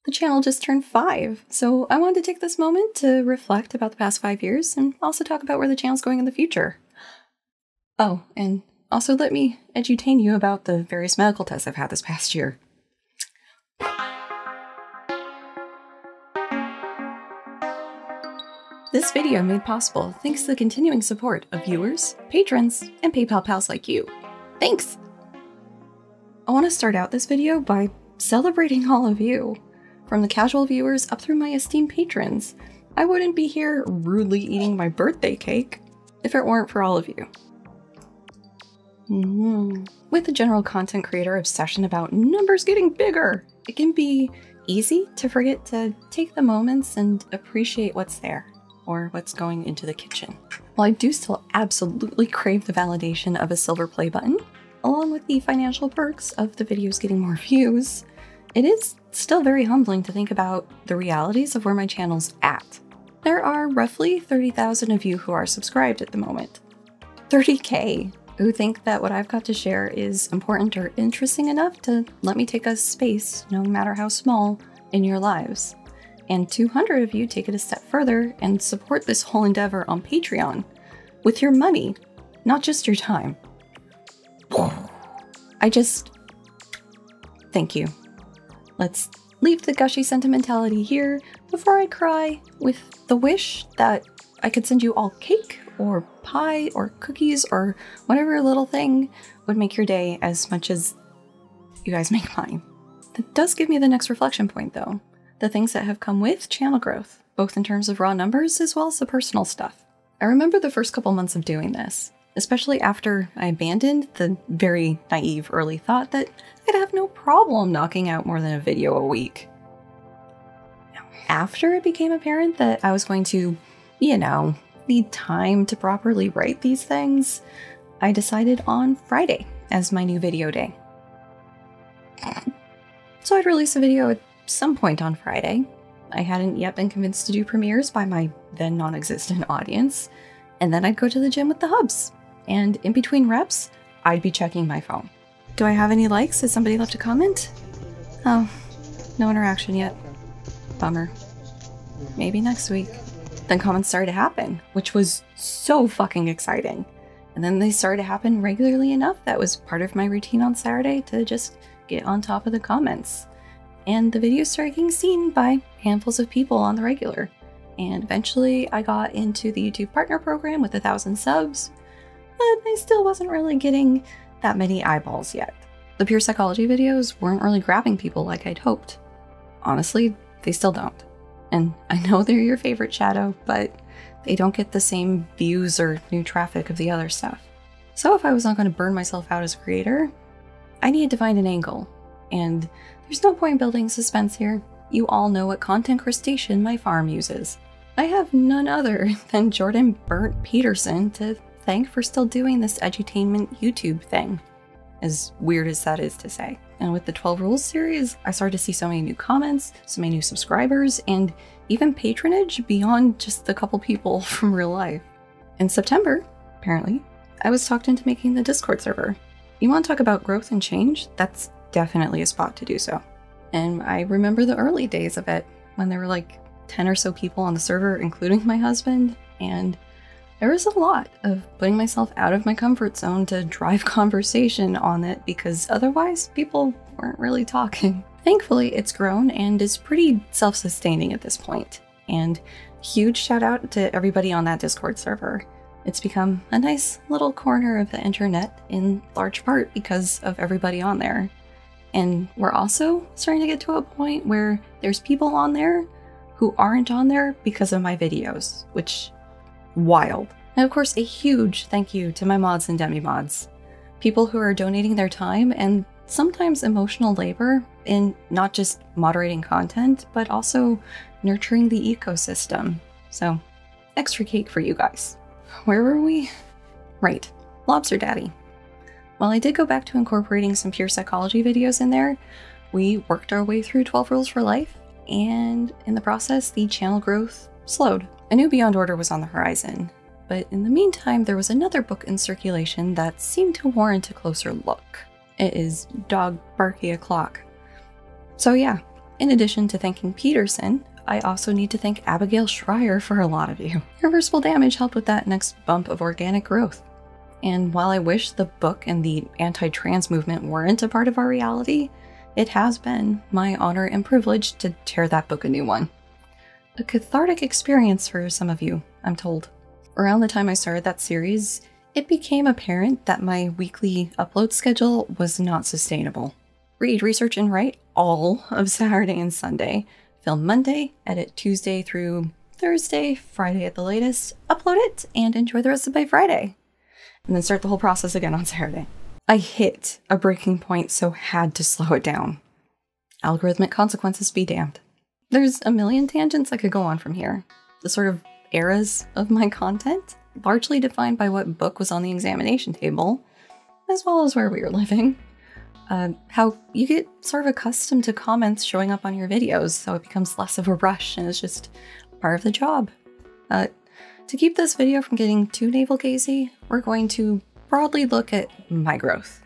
The channel just turned 5, so I wanted to take this moment to reflect about the past 5 years and also talk about where the channel's going in the future. Oh, and also let me edutain you about the various medical tests I've had this past year. This video made possible thanks to the continuing support of viewers, patrons, and PayPal pals like you. Thanks! I want to start out this video by celebrating all of you. From the casual viewers up through my esteemed patrons. I wouldn't be here rudely eating my birthday cake if it weren't for all of you. With the general content creator obsession about numbers getting bigger, it can be easy to forget to take the moments and appreciate what's there, or what's going into the kitchen. While I do still absolutely crave the validation of a silver play button, along with the financial perks of the videos getting more views, it is still very humbling to think about the realities of where my channel's at. There are roughly 30,000 of you who are subscribed at the moment. 30K who think that what I've got to share is important or interesting enough to let me take a space, no matter how small, in your lives. And 200 of you take it a step further and support this whole endeavor on Patreon with your money, not just your time. Thank you. Let's leave the gushy sentimentality here before I cry with the wish that I could send you all cake or pie or cookies or whatever little thing would make your day as much as you guys make mine. That does give me the next reflection point though. The things that have come with channel growth, both in terms of raw numbers as well as the personal stuff. I remember the first couple months of doing this, especially after I abandoned the very naive early thought that I'd have no problem knocking out more than a video a week. Now, after it became apparent that I was going to, need time to properly write these things, I decided on Friday as my new video day. So I'd release a video at some point on Friday. I hadn't yet been convinced to do premieres by my then non-existent audience, and then I'd go to the gym with the hubs. And in between reps, I'd be checking my phone. Do I have any likes? Has somebody left a comment? Oh, no interaction yet. Bummer. Maybe next week. Then comments started to happen, which was so fucking exciting. And then they started to happen regularly enough that was part of my routine on Saturday to just get on top of the comments. And the videos started getting seen by handfuls of people on the regular. And eventually I got into the YouTube Partner Program with 1,000 subs, but I still wasn't really getting that many eyeballs yet. The Pure Psychology videos weren't really grabbing people like I'd hoped. Honestly, they still don't. And I know they're your favorite Shadow, but they don't get the same views or new traffic of the other stuff. So if I was not going to burn myself out as a creator, I needed to find an angle. And there's no point in building suspense here. You all know what content crustacean my farm uses. I have none other than Jordan Burnt Peterson to thank for still doing this edutainment YouTube thing, as weird as that is to say. And with the 12 Rules series, I started to see so many new comments, so many new subscribers, and even patronage beyond just the couple people from real life. In September, apparently, I was talked into making the Discord server. You want to talk about growth and change? That's definitely a spot to do so. And I remember the early days of it, when there were like 10 or so people on the server, including my husband, and there was a lot of putting myself out of my comfort zone to drive conversation on it because otherwise people weren't really talking. Thankfully, it's grown and is pretty self-sustaining at this point. And huge shout out to everybody on that Discord server. It's become a nice little corner of the internet in large part because of everybody on there. And we're also starting to get to a point where there's people on there who aren't on there because of my videos, which wild. And of course, a huge thank you to my mods and demi-mods. People who are donating their time and sometimes emotional labor in not just moderating content, but also nurturing the ecosystem. So, extra cake for you guys. Where were we? Right, Lobster Daddy. While I did go back to incorporating some Pure Psychology videos in there, we worked our way through 12 Rules for Life, and in the process, the channel growth slowed. I knew Beyond Order was on the horizon, but in the meantime, there was another book in circulation that seemed to warrant a closer look. It is Dog Barky O'Clock. So yeah, In addition to thanking Peterson, I also need to thank Abigail Schreier for a lot of you. Irreversible damage helped with that next bump of organic growth. And while I wish the book and the anti-trans movement weren't a part of our reality, it has been my honor and privilege to tear that book a new one. A cathartic experience for some of you, I'm told. Around the time I started that series, it became apparent that my weekly upload schedule was not sustainable. Read, research, and write all of Saturday and Sunday. Film Monday, edit Tuesday through Thursday, Friday at the latest, upload it, and enjoy the rest of my Friday. And then start the whole process again on Saturday. I hit a breaking point, so had to slow it down. Algorithmic consequences be damned. There's a million tangents I could go on from here. The sort of eras of my content, largely defined by what book was on the examination table, as well as where we were living. How you get sort of accustomed to comments showing up on your videos, so it becomes less of a rush and it's just part of the job. To keep this video from getting too navel-gazy, we're going to broadly look at my growth.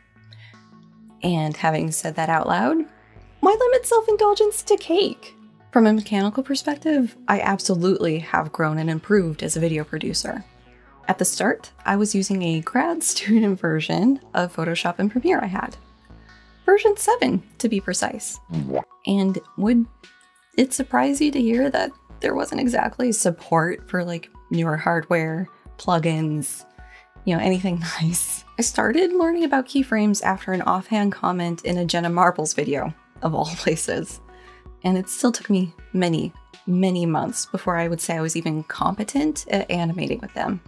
And having said that out loud, why limit self-indulgence to cake? From a mechanical perspective, I absolutely have grown and improved as a video producer. At the start, I was using a grad student version of Photoshop and Premiere I had. Version 7, to be precise. And would it surprise you to hear that there wasn't exactly support for like newer hardware, plugins, anything nice? I started learning about keyframes after an offhand comment in a Jenna Marbles video, of all places. And it still took me many, many months before I would say I was even competent at animating with them.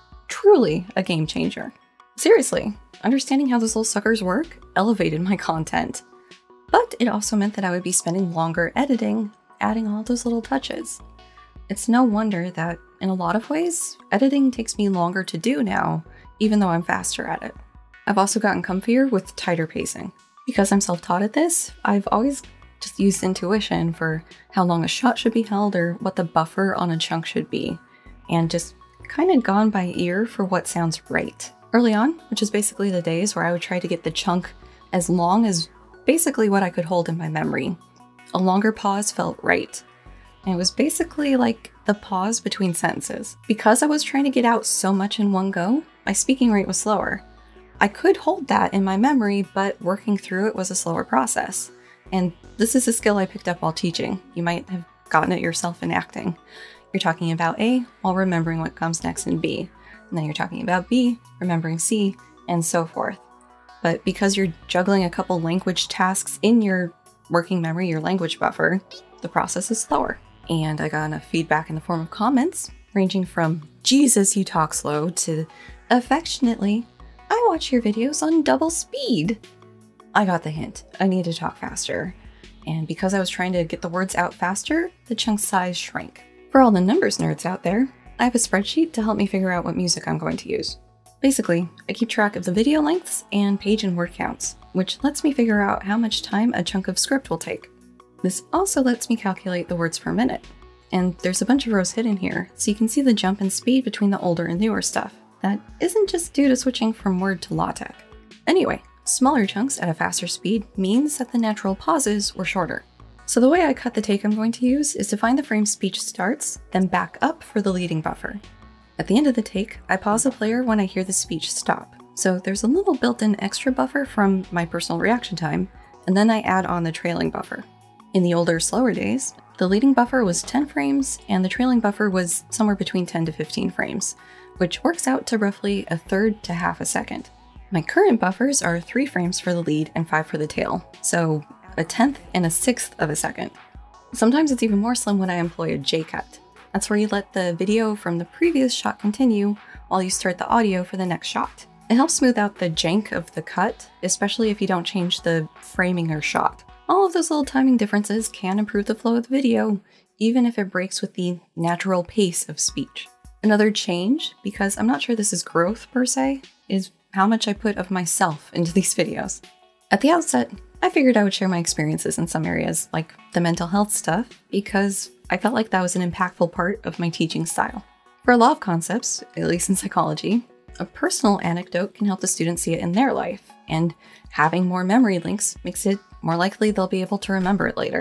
Truly a game changer. Seriously, understanding how those little suckers work elevated my content. But it also meant that I would be spending longer editing, adding all those little touches. It's no wonder that, in a lot of ways, editing takes me longer to do now, even though I'm faster at it. I've also gotten comfier with tighter pacing. Because I'm self-taught at this, I've always just used intuition for how long a shot should be held or what the buffer on a chunk should be, and just kind of gone by ear for what sounds right. Early on, which is basically the days where I would try to get the chunk as long as basically what I could hold in my memory. A longer pause felt right. And it was basically like the pause between sentences. Because I was trying to get out so much in one go, my speaking rate was slower. I could hold that in my memory, but working through it was a slower process. And this is a skill I picked up while teaching. You might have gotten it yourself in acting. You're talking about A while remembering what comes next in B. And then you're talking about B, remembering C, and so forth. But because you're juggling a couple language tasks in your working memory, your language buffer, the process is slower. And I got enough feedback in the form of comments, ranging from, "Jesus, you talk slow," to, affectionately, "I watch your videos on double speed." I got the hint. I need to talk faster. And because I was trying to get the words out faster, the chunk size shrank. For all the numbers nerds out there, I have a spreadsheet to help me figure out what music I'm going to use. Basically, I keep track of the video lengths and page and word counts, which lets me figure out how much time a chunk of script will take. This also lets me calculate the words per minute. And there's a bunch of rows hidden here, so you can see the jump in speed between the older and newer stuff. That isn't just due to switching from Word to LaTeX. Anyway, smaller chunks at a faster speed means that the natural pauses were shorter. So the way I cut the take I'm going to use is to find the frame speech starts, then back up for the leading buffer. At the end of the take, I pause the player when I hear the speech stop. So there's a little built-in extra buffer from my personal reaction time, and then I add on the trailing buffer. In the older, slower days, the leading buffer was 10 frames, and the trailing buffer was somewhere between 10 to 15 frames, which works out to roughly a third to half a second. My current buffers are 3 frames for the lead and 5 for the tail, so a 10th and a 6th of a second. Sometimes it's even more slim when I employ a J-cut. That's where you let the video from the previous shot continue while you start the audio for the next shot. It helps smooth out the jank of the cut, especially if you don't change the framing or shot. All of those little timing differences can improve the flow of the video, even if it breaks with the natural pace of speech. Another change, because I'm not sure this is growth per se, is how much I put of myself into these videos. At the outset, I figured I would share my experiences in some areas, like the mental health stuff, because I felt like that was an impactful part of my teaching style. For a lot of concepts, at least in psychology, a personal anecdote can help the student see it in their life, and having more memory links makes it more likely they'll be able to remember it later.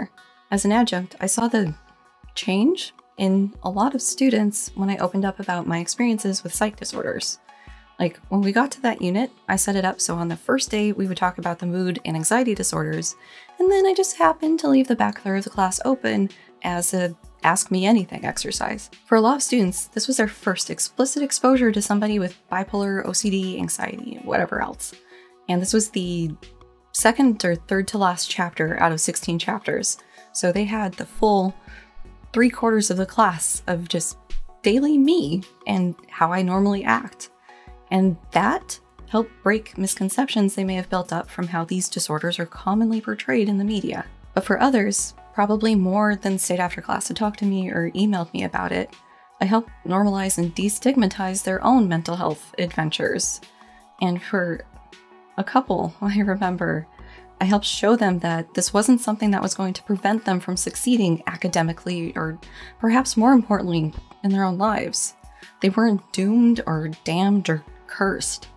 As an adjunct, I saw the change in a lot of students when I opened up about my experiences with psych disorders. Like, when we got to that unit, I set it up so on the first day we would talk about the mood and anxiety disorders, and then I just happened to leave the back third of the class open as a Ask Me Anything exercise. For a lot of students, this was their first explicit exposure to somebody with bipolar, OCD, anxiety, whatever else. And this was the second or third to last chapter out of 16 chapters, so they had the full 3/4 of the class of just daily me and how I normally act. And that helped break misconceptions they may have built up from how these disorders are commonly portrayed in the media. But for others, probably more than stayed after class to talk to me or emailed me about it, I helped normalize and destigmatize their own mental health adventures. And for a couple, I remember, I helped show them that this wasn't something that was going to prevent them from succeeding academically or perhaps more importantly, in their own lives. They weren't doomed or damned or cursed.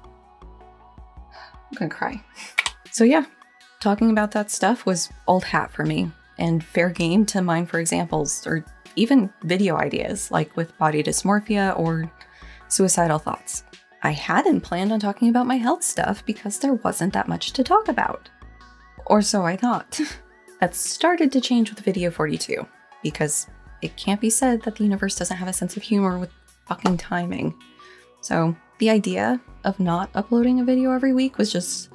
I'm gonna cry. So yeah, talking about that stuff was old hat for me and fair game to mine for examples or even video ideas like with body dysmorphia or suicidal thoughts. I hadn't planned on talking about my health stuff because there wasn't that much to talk about. Or so I thought. That started to change with video 42 because it can't be said that the universe doesn't have a sense of humor with fucking timing. So the idea of not uploading a video every week was just,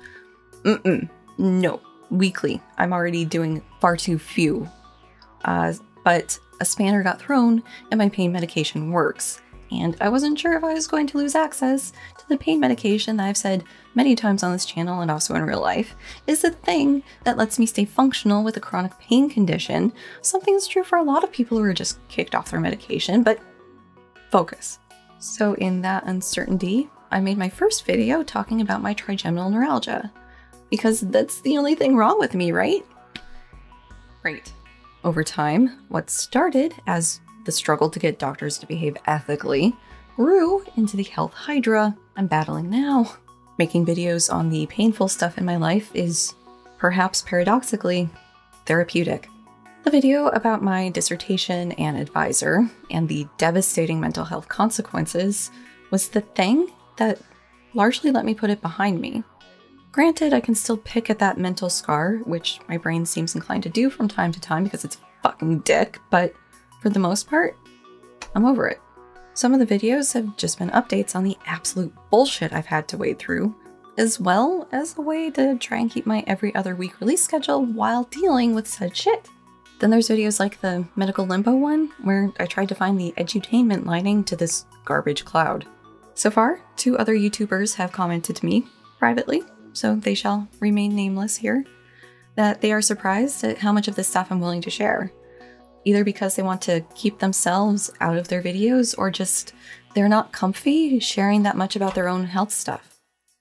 no, weekly. I'm already doing far too few. But a spanner got thrown and my pain medication works. And I wasn't sure if I was going to lose access to the pain medication that I've said many times on this channel and also in real life is the thing that lets me stay functional with a chronic pain condition. Something that's true for a lot of people who are just kicked off their medication, but focus. So in that uncertainty, I made my first video talking about my trigeminal neuralgia. Because that's the only thing wrong with me, right? Right. Over time, what started as the struggle to get doctors to behave ethically grew into the health hydra I'm battling now. Making videos on the painful stuff in my life is, perhaps paradoxically, therapeutic. The video about my dissertation and advisor and the devastating mental health consequences was the thing that largely let me put it behind me. Granted, I can still pick at that mental scar, which my brain seems inclined to do from time to time because it's a fucking dick, but for the most part, I'm over it. Some of the videos have just been updates on the absolute bullshit I've had to wade through, as well as a way to try and keep my every other week release schedule while dealing with said shit. Then there's videos like the medical limbo one, where I tried to find the edutainment lining to this garbage cloud. So far, 2 other YouTubers have commented to me privately, so they shall remain nameless here, that they are surprised at how much of this stuff I'm willing to share. Either because they want to keep themselves out of their videos or just they're not comfy sharing that much about their own health stuff.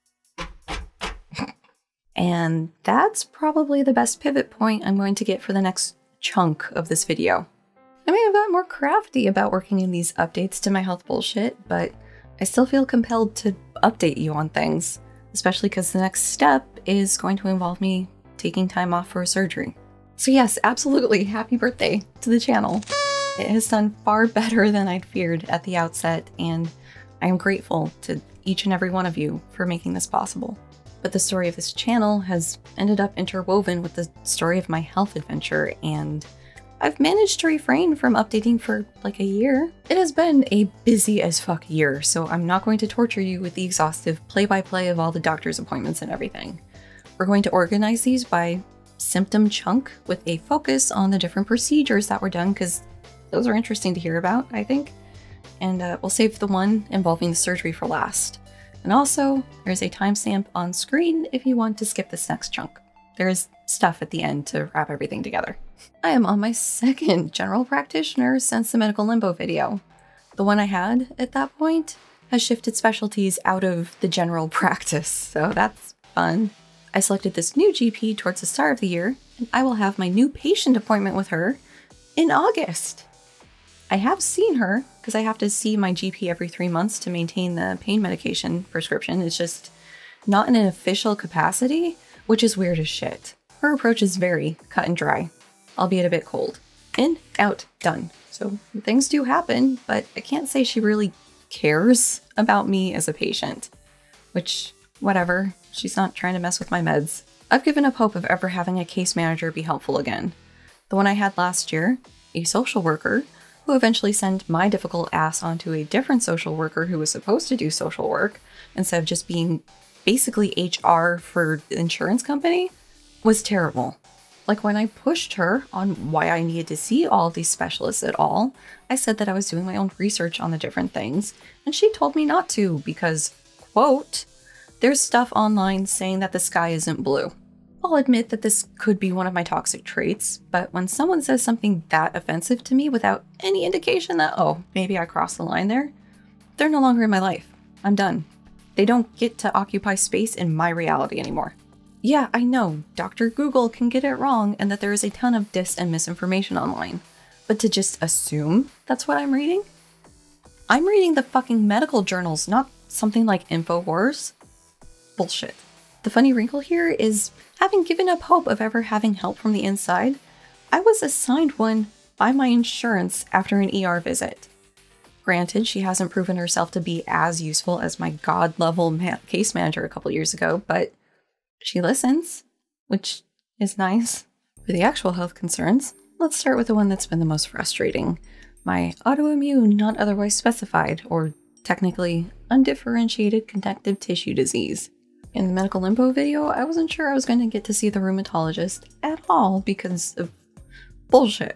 And that's probably the best pivot point I'm going to get for the next chunk of this video. I may have got more crafty about working in these updates to my health bullshit, but I still feel compelled to update you on things, especially because the next step is going to involve me taking time off for a surgery. So yes, absolutely, happy birthday to the channel. It has done far better than I'd feared at the outset, and I am grateful to each and every one of you for making this possible. But the story of this channel has ended up interwoven with the story of my health adventure, and I've managed to refrain from updating for like a year. It has been a busy as fuck year, so I'm not going to torture you with the exhaustive play-by-play of all the doctor's appointments and everything. We're going to organize these by symptom chunk with a focus on the different procedures that were done because those are interesting to hear about, I think. And we'll save the one involving the surgery for last. And also, there's a timestamp on screen if you want to skip this next chunk. There is stuff at the end to wrap everything together. I am on my 2nd general practitioner since the medical limbo video. The one I had at that point has shifted specialties out of the general practice, so that's fun. I selected this new GP towards the start of the year, and I will have my new patient appointment with her in August. I have seen her, because I have to see my GP every 3 months to maintain the pain medication prescription. It's just not in an official capacity, which is weird as shit. Her approach is very cut and dry. albeit a bit cold. In, out, done. So things do happen, but I can't say she really cares about me as a patient. Which, whatever, she's not trying to mess with my meds. I've given up hope of ever having a case manager be helpful again. The one I had last year, a social worker, who eventually sent my difficult ass onto a different social worker who was supposed to do social work, instead of just being basically HR for the insurance company, was terrible. Like when I pushed her on why I needed to see all of these specialists at all, I said that I was doing my own research on the different things, and she told me not to because, quote, there's stuff online saying that the sky isn't blue. I'll admit that this could be one of my toxic traits, but when someone says something that offensive to me without any indication that, oh, maybe I crossed the line there, they're no longer in my life. I'm done. They don't get to occupy space in my reality anymore. Yeah, I know, Dr. Google can get it wrong and that there is a ton of dis and misinformation online, but to just assume that's what I'm reading? I'm reading the fucking medical journals, not something like InfoWars. Bullshit. The funny wrinkle here is, having given up hope of ever having help from the inside, I was assigned one by my insurance after an ER visit. Granted, she hasn't proven herself to be as useful as my god-level case manager a couple years ago, but she listens, which is nice. For the actual health concerns, let's start with the one that's been the most frustrating. My autoimmune, not otherwise specified, or technically undifferentiated connective tissue disease. In the medical limbo video, I wasn't sure I was going to get to see the rheumatologist at all because of bullshit.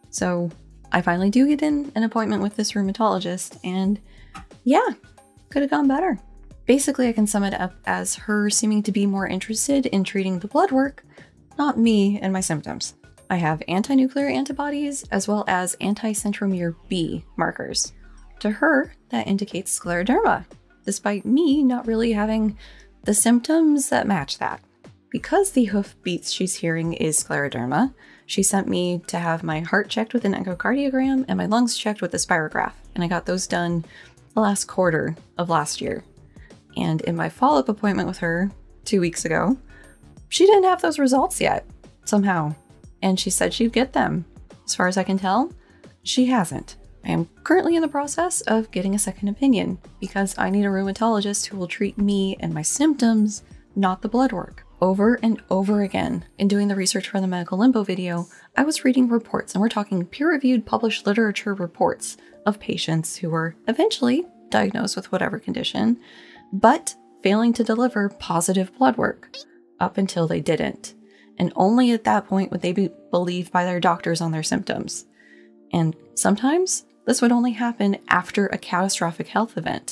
So I finally do get in an appointment with this rheumatologist, and yeah, could have gone better. Basically, I can sum it up as her seeming to be more interested in treating the blood work, not me and my symptoms. I have anti-nuclear antibodies as well as anti-centromere B markers. To her, that indicates scleroderma, despite me not really having the symptoms that match that. Because the hoofbeats she's hearing is scleroderma, she sent me to have my heart checked with an echocardiogram and my lungs checked with a spirograph, and I got those done the last quarter of last year. And in my follow-up appointment with her 2 weeks ago, she didn't have those results yet, somehow, and she said she'd get them. As far as I can tell, she hasn't. I am currently in the process of getting a second opinion because I need a rheumatologist who will treat me and my symptoms, not the blood work. Over and over again, in doing the research for the medical limbo video, I was reading reports, and we're talking peer-reviewed published literature reports of patients who were eventually diagnosed with whatever condition, but failing to deliver positive blood work up until they didn't. And only at that point would they be believed by their doctors on their symptoms. And sometimes this would only happen after a catastrophic health event.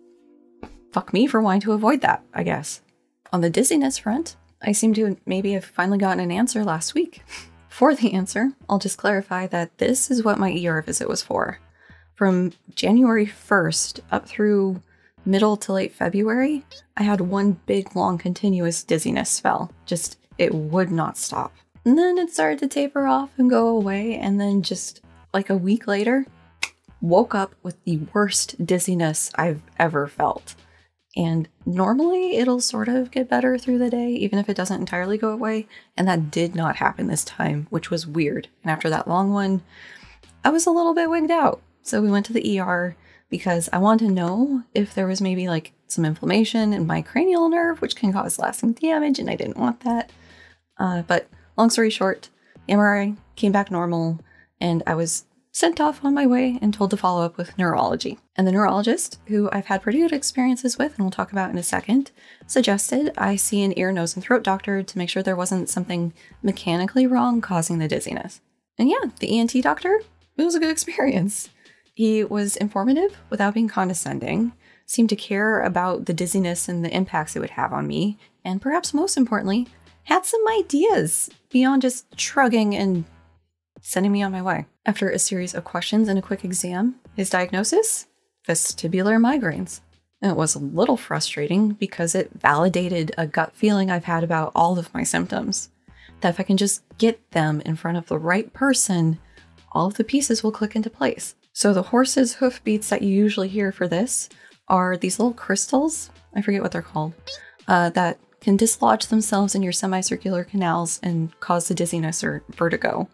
Fuck me for wanting to avoid that, I guess. On the dizziness front, I seem to maybe have finally gotten an answer last week. For the answer, I'll just clarify that this is what my ER visit was for. From January 1st up through middle to late February, I had one big, long, continuous dizziness spell. Just, it would not stop. And then it started to taper off and go away, and then just like a week later, woke up with the worst dizziness I've ever felt. And normally it'll sort of get better through the day, even if it doesn't entirely go away. And that did not happen this time, which was weird. And after that long one, I was a little bit wigged out. So we went to the ER because I wanted to know if there was maybe like some inflammation in my cranial nerve, which can cause lasting damage, and I didn't want that. But long story short, the MRI came back normal, and I was sent off on my way and told to follow up with neurology. And the neurologist, who I've had pretty good experiences with and we'll talk about in a second, suggested I see an ear, nose, and throat doctor to make sure there wasn't something mechanically wrong causing the dizziness. And yeah, the ENT doctor, it was a good experience. He was informative without being condescending, seemed to care about the dizziness and the impacts it would have on me, and perhaps most importantly, had some ideas beyond just shrugging and sending me on my way. After a series of questions and a quick exam, his diagnosis? Vestibular migraines. And it was a little frustrating because it validated a gut feeling I've had about all of my symptoms. That if I can just get them in front of the right person, all of the pieces will click into place. So the horse's hoofbeats that you usually hear for this are these little crystals, I forget what they're called, that can dislodge themselves in your semicircular canals and cause the dizziness or vertigo.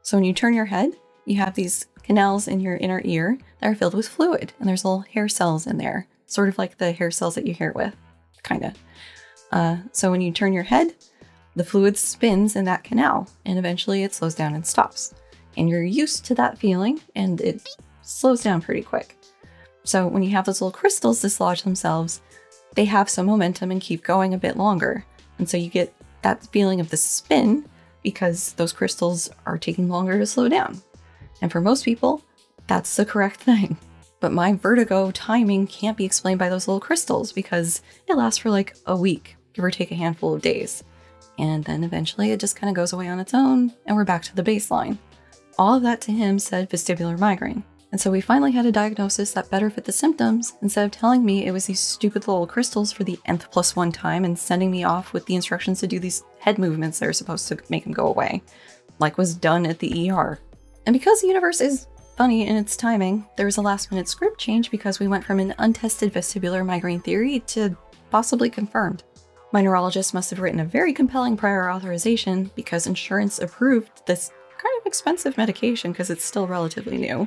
So when you turn your head, you have these canals in your inner ear that are filled with fluid, and there's little hair cells in there, sort of like the hair cells that you hear with, kind of. So when you turn your head, the fluid spins in that canal, and eventually it slows down and stops. And you're used to that feeling, and it slows down pretty quick. So when you have those little crystals dislodge themselves, they have some momentum and keep going a bit longer. And so you get that feeling of the spin because those crystals are taking longer to slow down. And for most people, that's the correct thing. But my vertigo timing can't be explained by those little crystals because it lasts for like a week, give or take a handful of days. And then eventually it just kind of goes away on its own and we're back to the baseline. All of that to him said vestibular migraine. And so we finally had a diagnosis that better fit the symptoms instead of telling me it was these stupid little crystals for the nth+1 time and sending me off with the instructions to do these head movements that are supposed to make them go away, like was done at the ER. And because the universe is funny in its timing, there was a last-minute script change because we went from an untested vestibular migraine theory to possibly confirmed. My neurologist must have written a very compelling prior authorization because insurance approved this kind of expensive medication because it's still relatively new.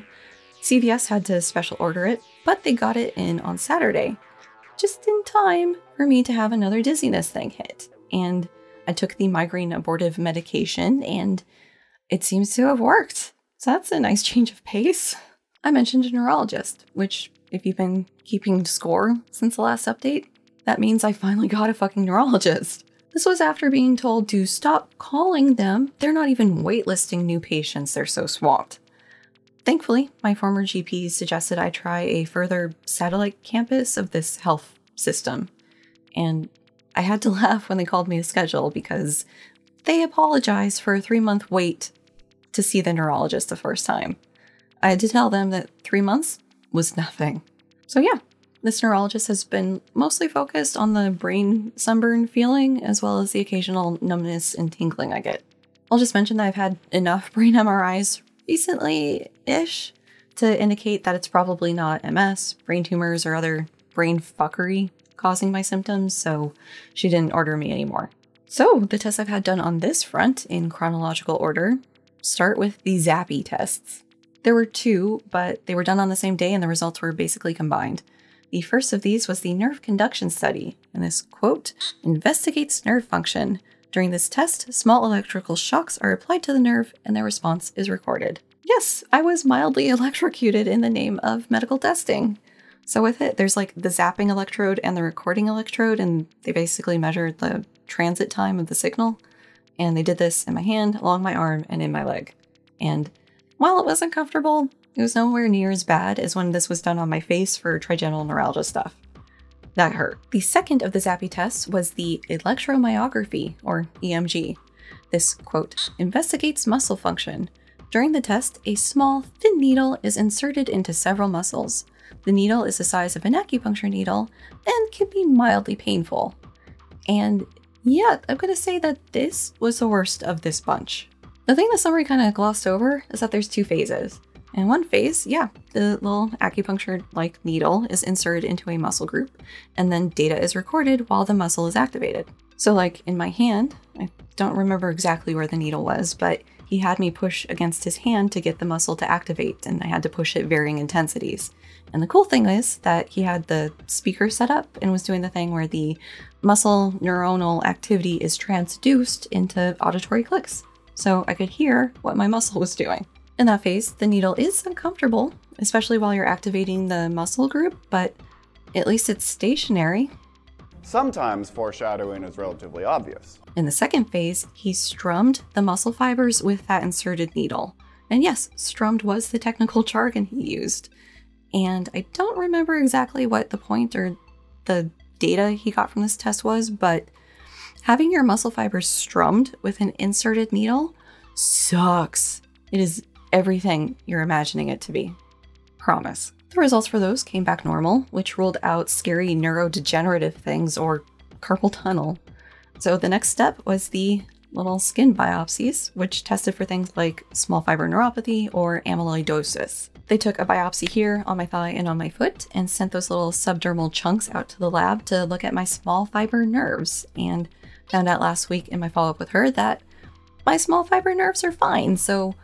CVS had to special order it, but they got it in on Saturday, just in time for me to have another dizziness thing hit. And I took the migraine abortive medication and it seems to have worked. So that's a nice change of pace. I mentioned a neurologist, which if you've been keeping score since the last update, that means I finally got a fucking neurologist. This was after being told to stop calling them. They're not even waitlisting new patients, they're so swamped. Thankfully, my former GP suggested I try a further satellite campus of this health system. And I had to laugh when they called me to schedule because they apologized for a 3-month wait to see the neurologist the first time. I had to tell them that 3 months was nothing. So yeah, this neurologist has been mostly focused on the brain sunburn feeling as well as the occasional numbness and tingling I get. I'll just mention that I've had enough brain MRIs recently-ish to indicate that it's probably not MS, brain tumors, or other brain fuckery causing my symptoms, so she didn't order me anymore. So the tests I've had done on this front in chronological order start with the Zappy tests. There were 2, but they were done on the same day and the results were basically combined. The first of these was the nerve conduction study, and this, quote, investigates nerve function. During this test, small electrical shocks are applied to the nerve and their response is recorded. Yes, I was mildly electrocuted in the name of medical testing. So with it, there's like the zapping electrode and the recording electrode, and they basically measured the transit time of the signal. And they did this in my hand, along my arm, and in my leg. And while it wasn't comfortable, it was nowhere near as bad as when this was done on my face for trigeminal neuralgia stuff. That hurt. The second of the Zappy tests was the electromyography, or EMG. This, quote, investigates muscle function. During the test, a small, thin needle is inserted into several muscles. The needle is the size of an acupuncture needle and can be mildly painful. And yeah, I'm gonna say that this was the worst of this bunch. The thing the summary kind of glossed over is that there's 2 phases. In one phase, yeah, the little acupuncture-like needle is inserted into a muscle group, and then data is recorded while the muscle is activated. So like in my hand, I don't remember exactly where the needle was, but he had me push against his hand to get the muscle to activate, and I had to push at varying intensities. And the cool thing is that he had the speaker set up and was doing the thing where the muscle neuronal activity is transduced into auditory clicks. So I could hear what my muscle was doing. In that phase, the needle is uncomfortable, especially while you're activating the muscle group, but at least it's stationary. Sometimes foreshadowing is relatively obvious. In the second phase, he strummed the muscle fibers with that inserted needle. And yes, strummed was the technical jargon he used. And I don't remember exactly what the point or the data he got from this test was, but having your muscle fibers strummed with an inserted needle sucks. It is everything you're imagining it to be. Promise. The results for those came back normal, which ruled out scary neurodegenerative things or carpal tunnel. So the next step was the little skin biopsies, which tested for things like small fiber neuropathy or amyloidosis. They took a biopsy here on my thigh and on my foot and sent those little subdermal chunks out to the lab to look at my small fiber nerves, and found out last week in my follow-up with her that my small fiber nerves are fine. So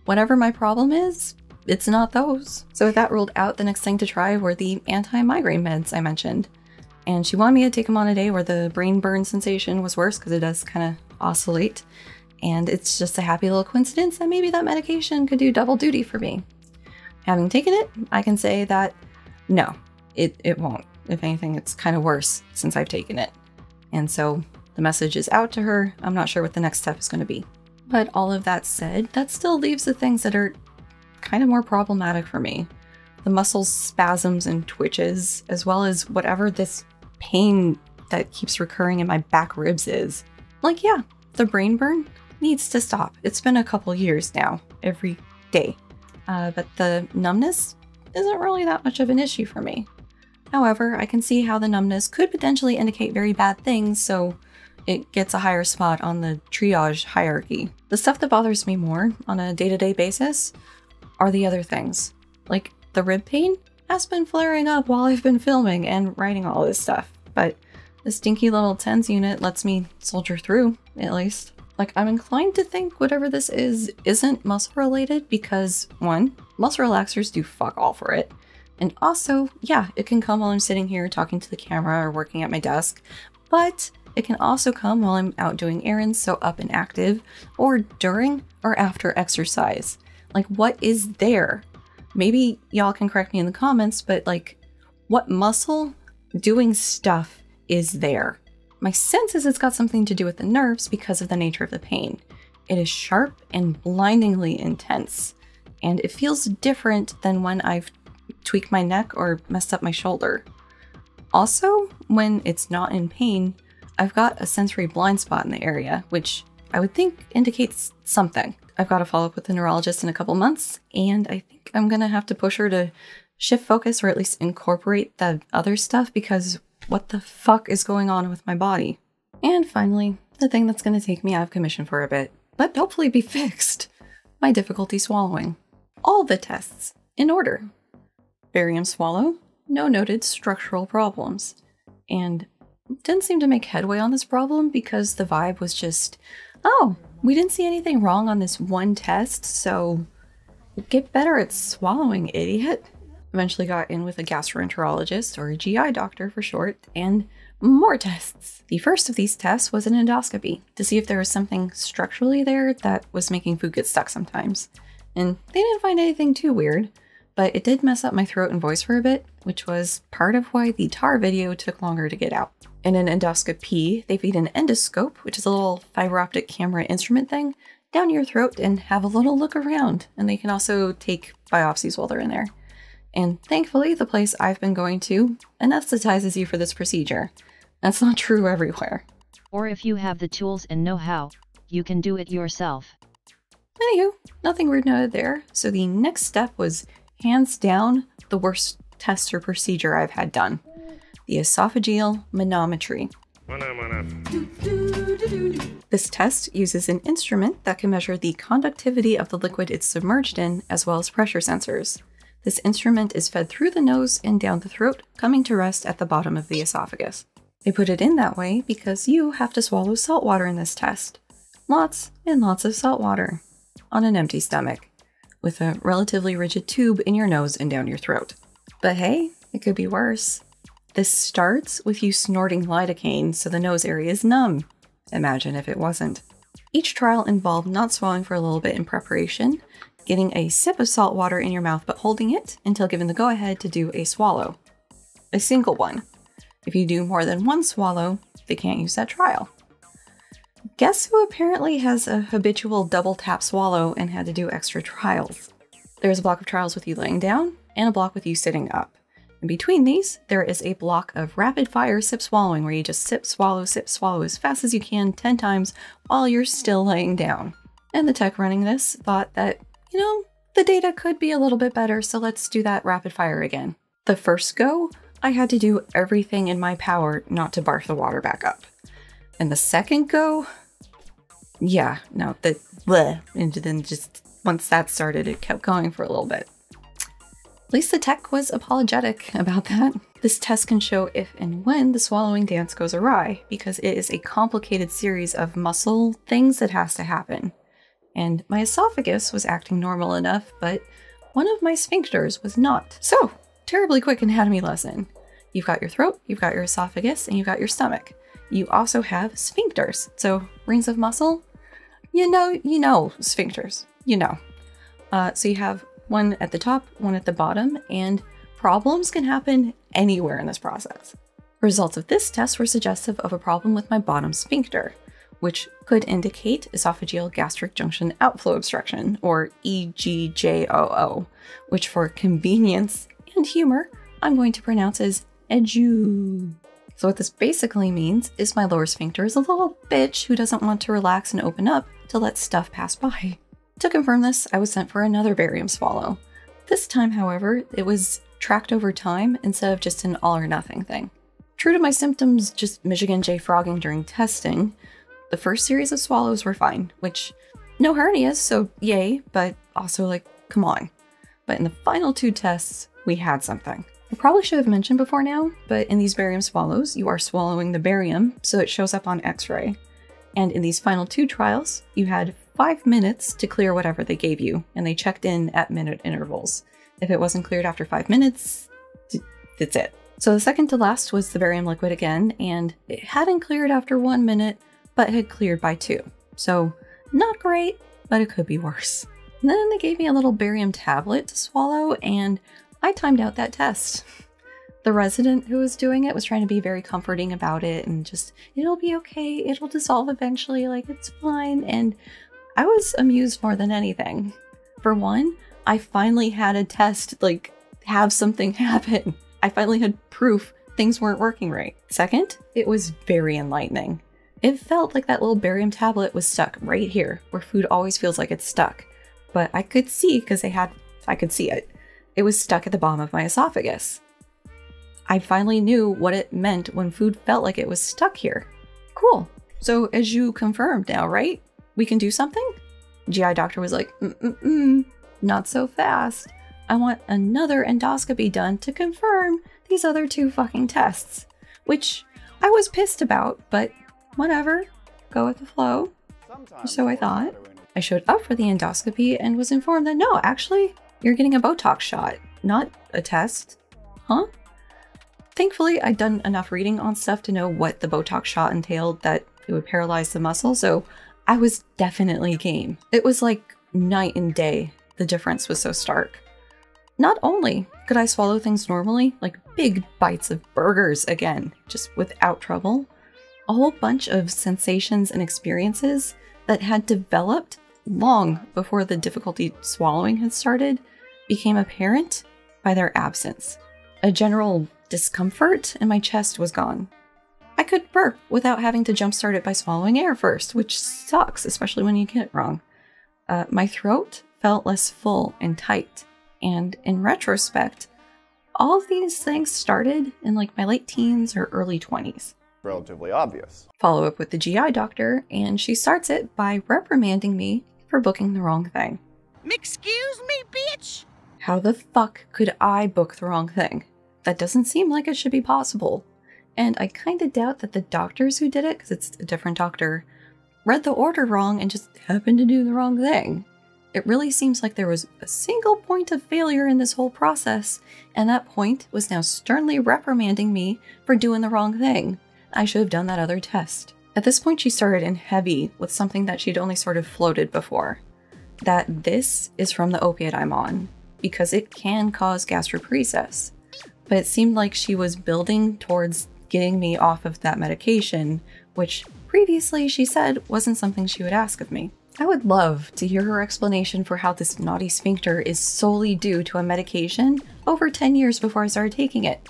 whatever my problem is, it's not those. So with that ruled out, the next thing to try were the anti-migraine meds I mentioned. And she wanted me to take them on a day where the brain burn sensation was worse because it does kind of oscillate. And it's just a happy little coincidence that maybe that medication could do double duty for me. Having taken it, I can say that no, it won't. If anything, it's kind of worse since I've taken it. And so the message is out to her. I'm not sure what the next step is going to be. But all of that said, that still leaves the things that are kind of more problematic for me. The muscle spasms and twitches, as well as whatever this pain that keeps recurring in my back ribs is. Like, yeah, the brain burn needs to stop. It's been a couple years now, every day. But the numbness isn't really that much of an issue for me. However, I can see how the numbness could potentially indicate very bad things, so it gets a higher spot on the triage hierarchy. The stuff that bothers me more on a day-to-day basis are the other things. Like, the rib pain has been flaring up while I've been filming and writing all this stuff, but the stinky little TENS unit lets me soldier through, at least. Like, I'm inclined to think whatever this is isn't muscle related because, one, muscle relaxers do fuck all for it. And also, yeah, it can come while I'm sitting here talking to the camera or working at my desk, but it can also come while I'm out doing errands, so up and active, or during or after exercise. Like, what is there? Maybe y'all can correct me in the comments, but like, what muscle doing stuff is there? My sense is it's got something to do with the nerves because of the nature of the pain. It is sharp and blindingly intense, and it feels different than when I've tweaked my neck or messed up my shoulder. Also, when it's not in pain, I've got a sensory blind spot in the area, which I would think indicates something. I've got to follow up with the neurologist in a couple months, and I think I'm gonna have to push her to shift focus or at least incorporate the other stuff because what the fuck is going on with my body? And finally, the thing that's going to take me out of commission for a bit, but hopefully be fixed, my difficulty swallowing. All the tests, in order. Barium swallow, no noted structural problems. And didn't seem to make headway on this problem because the vibe was just, oh, we didn't see anything wrong on this one test, so get better at swallowing, idiot. Eventually got in with a gastroenterologist, or a GI doctor for short, and more tests. The first of these tests was an endoscopy to see if there was something structurally there that was making food get stuck sometimes. And they didn't find anything too weird, but it did mess up my throat and voice for a bit, which was part of why the TAR video took longer to get out. In an endoscopy, they feed an endoscope, which is a little fiber optic camera instrument thing, down your throat and have a little look around, and they can also take biopsies while they're in there. And thankfully, the place I've been going to anesthetizes you for this procedure. That's not true everywhere. Or if you have the tools and know-how, you can do it yourself. Anywho, nothing rude noted there. So the next step was hands down the worst test or procedure I've had done. The esophageal manometry. This test uses an instrument that can measure the conductivity of the liquid it's submerged in, as well as pressure sensors. This instrument is fed through the nose and down the throat, coming to rest at the bottom of the esophagus. They put it in that way because you have to swallow salt water in this test. Lots and lots of salt water. On an empty stomach, with a relatively rigid tube in your nose and down your throat. But hey, it could be worse. This starts with you snorting lidocaine so the nose area is numb. Imagine if it wasn't. Each trial involved not swallowing for a little bit in preparation, getting a sip of salt water in your mouth but holding it until given the go-ahead to do a swallow. A single one. If you do more than one swallow, they can't use that trial. Guess who apparently has a habitual double tap swallow and had to do extra trials? There's a block of trials with you laying down and a block with you sitting up. In between these, there is a block of rapid fire sip swallowing where you just sip, swallow as fast as you can 10 times while you're still laying down. And the tech running this thought that, you know, the data could be a little bit better, so let's do that rapid fire again. The first go, I had to do everything in my power not to barf the water back up. And the second go, yeah, no, and then just once that started, it kept going for a little bit. At least the tech was apologetic about that. This test can show if and when the swallowing dance goes awry, because it is a complicated series of muscle things that has to happen. and my esophagus was acting normal enough, but one of my sphincters was not. So, terribly quick anatomy lesson. You've got your throat, you've got your esophagus, and you've got your stomach. You also have sphincters. So, rings of muscle, you know sphincters, so you have one at the top, one at the bottom, and problems can happen anywhere in this process. Results of this test were suggestive of a problem with my bottom sphincter, which could indicate esophageal gastric junction outflow obstruction, or EGJOO, which for convenience and humor, I'm going to pronounce as EJU. So what this basically means is my lower sphincter is a little bitch who doesn't want to relax and open up to let stuff pass by. To confirm this, I was sent for another barium swallow. This time, however, it was tracked over time instead of just an all or nothing thing. True to my symptoms just Michigan J-frogging during testing, the first series of swallows were fine, which, no hernias, so yay, but also like, come on. But in the final 2 tests, we had something. I probably should have mentioned before now, but in these barium swallows, you are swallowing the barium, so it shows up on x-ray. And in these final 2 trials, you had 5 minutes to clear whatever they gave you, and they checked in at minute intervals. If it wasn't cleared after 5 minutes, that's it. So the second to last was the barium liquid again, and it hadn't cleared after 1 minute, but had cleared by 2. So not great, but it could be worse. And then they gave me a little barium tablet to swallow, and I timed out that test. The resident who was doing it was trying to be very comforting about it and just, it'll be okay, it'll dissolve eventually, like it's fine. And I was amused more than anything. For one, I finally had a test, like, have something happen. I finally had proof things weren't working right. Second, it was very enlightening. It felt like that little barium tablet was stuck right here, where food always feels like it's stuck. But I could see, because I could see it. It was stuck at the bottom of my esophagus. I finally knew what it meant when food felt like it was stuck here. Cool. So as you confirmed now, right? We can do something? GI doctor was like, not so fast. I want another endoscopy done to confirm these other 2 fucking tests. Which I was pissed about, but whatever. Go with the flow. So I thought. I showed up for the endoscopy and was informed that no, actually, you're getting a Botox shot, not a test. Huh? Thankfully, I'd done enough reading on stuff to know what the Botox shot entailed, that it would paralyze the muscle, so I was definitely game. It was like night and day. The difference was so stark. Not only could I swallow things normally, like big bites of burgers again, just without trouble, a whole bunch of sensations and experiences that had developed long before the difficulty swallowing had started became apparent by their absence. A general discomfort in my chest was gone. I could burp without having to jumpstart it by swallowing air first, which sucks, especially when you get it wrong. My throat felt less full and tight. And in retrospect, all of these things started in like my late teens or early 20s. Relatively obvious. Follow up with the GI doctor, and she starts it by reprimanding me for booking the wrong thing. Excuse me, bitch? How the fuck could I book the wrong thing? That doesn't seem like it should be possible. And I kind of doubt that the doctors who did it, because it's a different doctor, read the order wrong and just happened to do the wrong thing. It really seems like there was a single point of failure in this whole process, and that point was now sternly reprimanding me for doing the wrong thing. I should have done that other test. At this point, she started in heavy with something that she'd only sort of floated before. That this is from the opiate I'm on, because it can cause gastroparesis. But it seemed like she was building towards getting me off of that medication, which previously she said wasn't something she would ask of me. I would love to hear her explanation for how this naughty sphincter is solely due to a medication over 10 years before I started taking it.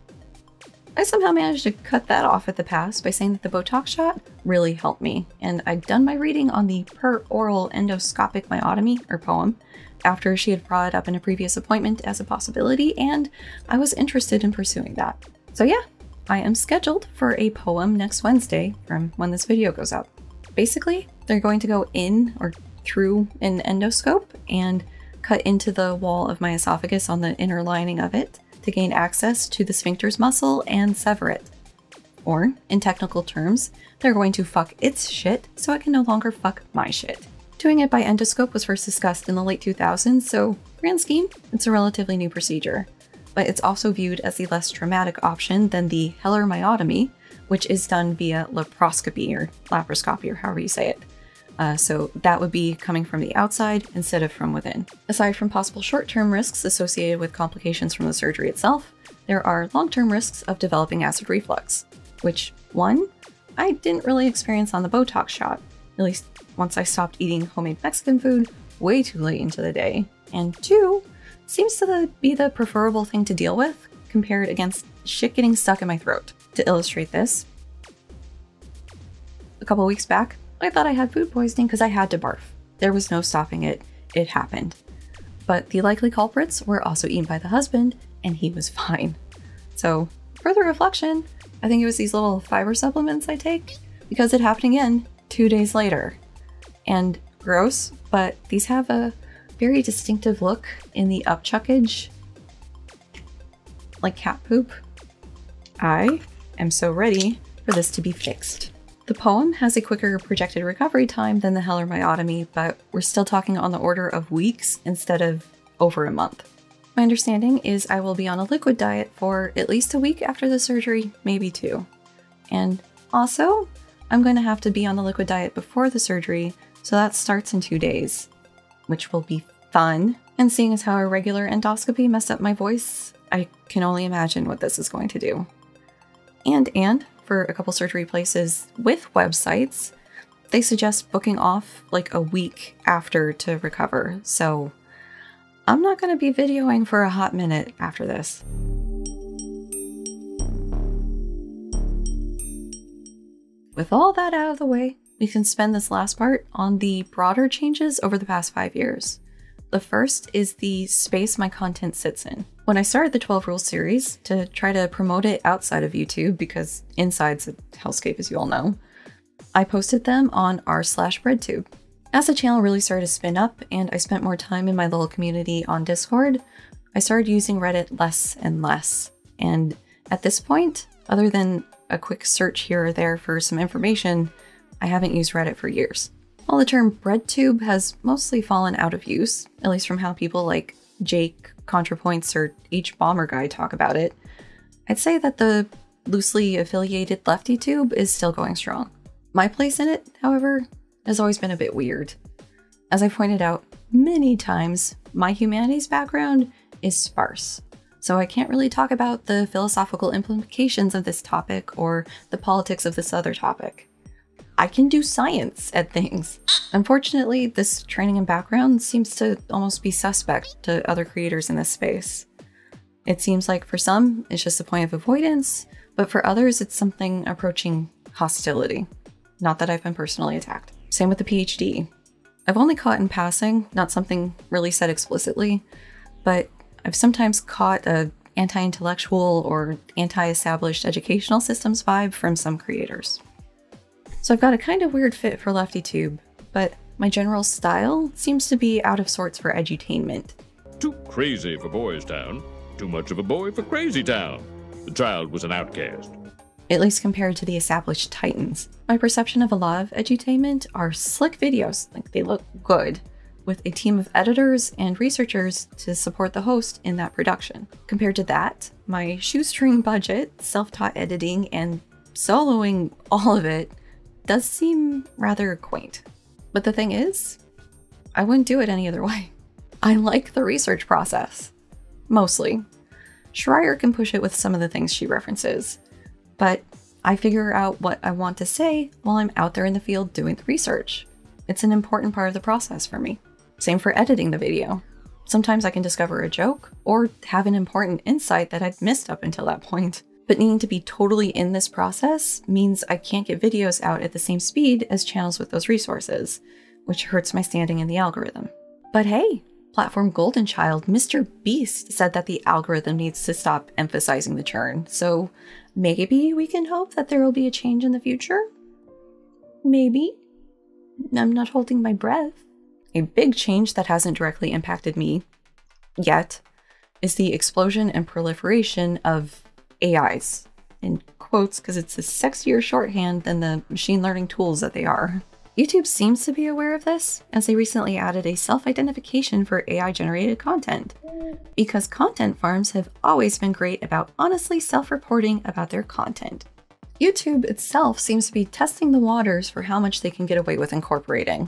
I somehow managed to cut that off at the pass by saying that the Botox shot really helped me, and I'd done my reading on the per-oral endoscopic myotomy, or POEM, after she had brought it up in a previous appointment as a possibility, and I was interested in pursuing that. So yeah, I am scheduled for a POEM next Wednesday from when this video goes up. Basically, they're going to go in or through an endoscope and cut into the wall of my esophagus on the inner lining of it to gain access to the sphincter's muscle and sever it. Or, in technical terms, they're going to fuck its shit so it can no longer fuck my shit. Doing it by endoscope was first discussed in the late 2000s, so grand scheme, it's a relatively new procedure. But it's also viewed as the less traumatic option than the Heller myotomy, which is done via laparoscopy or laparoscopy or however you say it. So that would be coming from the outside instead of from within. Aside from possible short-term risks associated with complications from the surgery itself, there are long-term risks of developing acid reflux, which, one, I didn't really experience on the Botox shot, at least once I stopped eating homemade Mexican food way too late into the day, and two, seems to be the preferable thing to deal with compared against shit getting stuck in my throat. To illustrate this, a couple weeks back, I thought I had food poisoning because I had to barf. There was no stopping it. It happened. But the likely culprits were also eaten by the husband, and he was fine. So, further reflection, I think it was these little fiber supplements I take, because it happened again 2 days later. And gross, but these have a very distinctive look in the upchuckage, like cat poop. I am so ready for this to be fixed. The poem has a quicker projected recovery time than the Heller myotomy, but we're still talking on the order of weeks instead of over a month. My understanding is I will be on a liquid diet for at least a week after the surgery, maybe 2. And also, I'm going to have to be on the liquid diet before the surgery, so that starts in 2 days, which will be fun. And seeing as how a regular endoscopy messed up my voice, I can only imagine what this is going to do. And for a couple surgery places with websites, they suggest booking off like a week after to recover, so I'm not going to be videoing for a hot minute after this. With all that out of the way, we can spend this last part on the broader changes over the past 5 years. The first is the space my content sits in. When I started the 12 Rules series to try to promote it outside of YouTube, because inside's a hellscape as you all know, I posted them on r/breadtube. As the channel really started to spin up and I spent more time in my little community on Discord, I started using Reddit less and less. And at this point, other than a quick search here or there for some information, I haven't used Reddit for years. While the term breadtube has mostly fallen out of use, at least from how people like Jake, ContraPoints, or HBomberGuy talk about it, I'd say that the loosely affiliated LeftyTube is still going strong. My place in it, however, has always been a bit weird. As I pointed out many times, my humanities background is sparse, so I can't really talk about the philosophical implications of this topic or the politics of this other topic. I can do science at things. Unfortunately, this training and background seems to almost be suspect to other creators in this space. It seems like for some, it's just a point of avoidance, but for others, it's something approaching hostility. Not that I've been personally attacked. Same with the PhD. I've only caught in passing, not something really said explicitly, but I've sometimes caught a anti-intellectual or anti-established educational systems vibe from some creators. So I've got a kind of weird fit for LeftyTube, but my general style seems to be out of sorts for edutainment. Too crazy for Boys Town. Too much of a boy for Crazy Town. The child was an outcast. At least compared to the established titans. My perception of a lot of edutainment are slick videos, like they look good, with a team of editors and researchers to support the host in that production. Compared to that, my shoestring budget, self-taught editing, and soloing all of it does seem rather quaint. But the thing is, I wouldn't do it any other way. I like the research process. Mostly. Schreier can push it with some of the things she references, but I figure out what I want to say while I'm out there in the field doing the research. It's an important part of the process for me. Same for editing the video. Sometimes I can discover a joke or have an important insight that I'd missed up until that point. But needing to be totally in this process means I can't get videos out at the same speed as channels with those resources, which hurts my standing in the algorithm. But hey, platform golden child Mr. Beast said that the algorithm needs to stop emphasizing the churn, so maybe we can hope that there will be a change in the future? Maybe. I'm not holding my breath. A big change that hasn't directly impacted me yet is the explosion and proliferation of AIs, in quotes because it's a sexier shorthand than the machine learning tools that they are. YouTube seems to be aware of this, as they recently added a self-identification for AI-generated content, because content farms have always been great about honestly self-reporting about their content. YouTube itself seems to be testing the waters for how much they can get away with incorporating.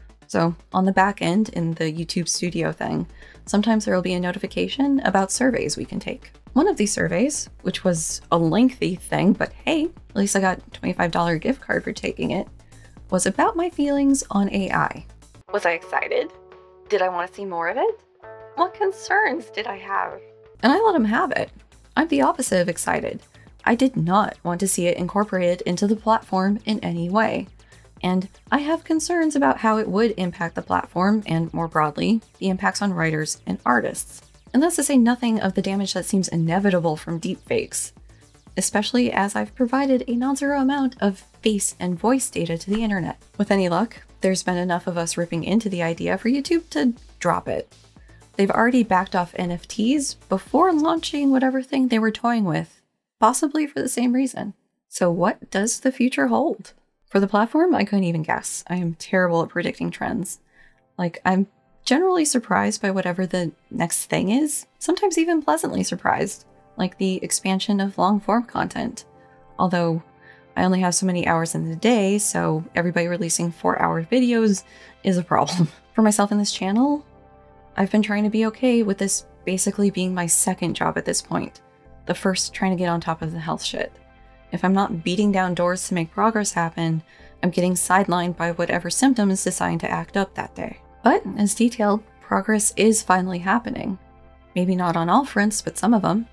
So on the back end in the YouTube Studio thing, sometimes there will be a notification about surveys we can take. One of these surveys, which was a lengthy thing, but hey, at least I got a $25 gift card for taking it, was about my feelings on AI. Was I excited? Did I want to see more of it? What concerns did I have? And I let him have it. I'm the opposite of excited. I did not want to see it incorporated into the platform in any way. And I have concerns about how it would impact the platform and, more broadly, the impacts on writers and artists. And that's to say nothing of the damage that seems inevitable from deepfakes, especially as I've provided a non-zero amount of face and voice data to the internet. With any luck, there's been enough of us ripping into the idea for YouTube to drop it. They've already backed off NFTs before launching whatever thing they were toying with, possibly for the same reason. So what does the future hold? For the platform, I couldn't even guess. I am terrible at predicting trends. Like, I'm generally surprised by whatever the next thing is, sometimes even pleasantly surprised, like the expansion of long-form content. Although, I only have so many hours in the day, so everybody releasing 4-hour videos is a problem. For myself in this channel, I've been trying to be okay with this basically being my second job at this point. The first trying to get on top of the health shit. If I'm not beating down doors to make progress happen, I'm getting sidelined by whatever symptoms decide to act up that day. But, as detailed, progress is finally happening. Maybe not on all fronts, but some of them.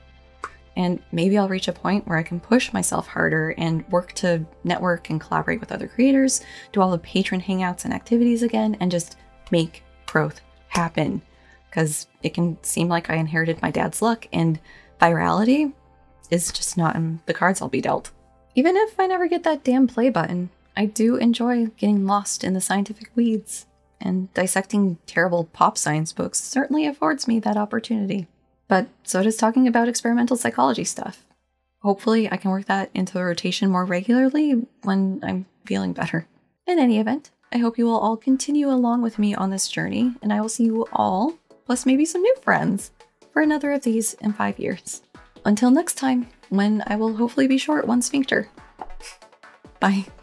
And maybe I'll reach a point where I can push myself harder and work to network and collaborate with other creators, do all the patron hangouts and activities again, and just make growth happen. Because it can seem like I inherited my dad's luck, and virality is just not in the cards I'll be dealt. Even if I never get that damn play button, I do enjoy getting lost in the scientific weeds, and dissecting terrible pop science books certainly affords me that opportunity. But so does talking about experimental psychology stuff. Hopefully I can work that into the rotation more regularly when I'm feeling better. In any event, I hope you will all continue along with me on this journey, and I will see you all, plus maybe some new friends, for another of these in 5 years. Until next time, when I will hopefully be short one sphincter. Bye.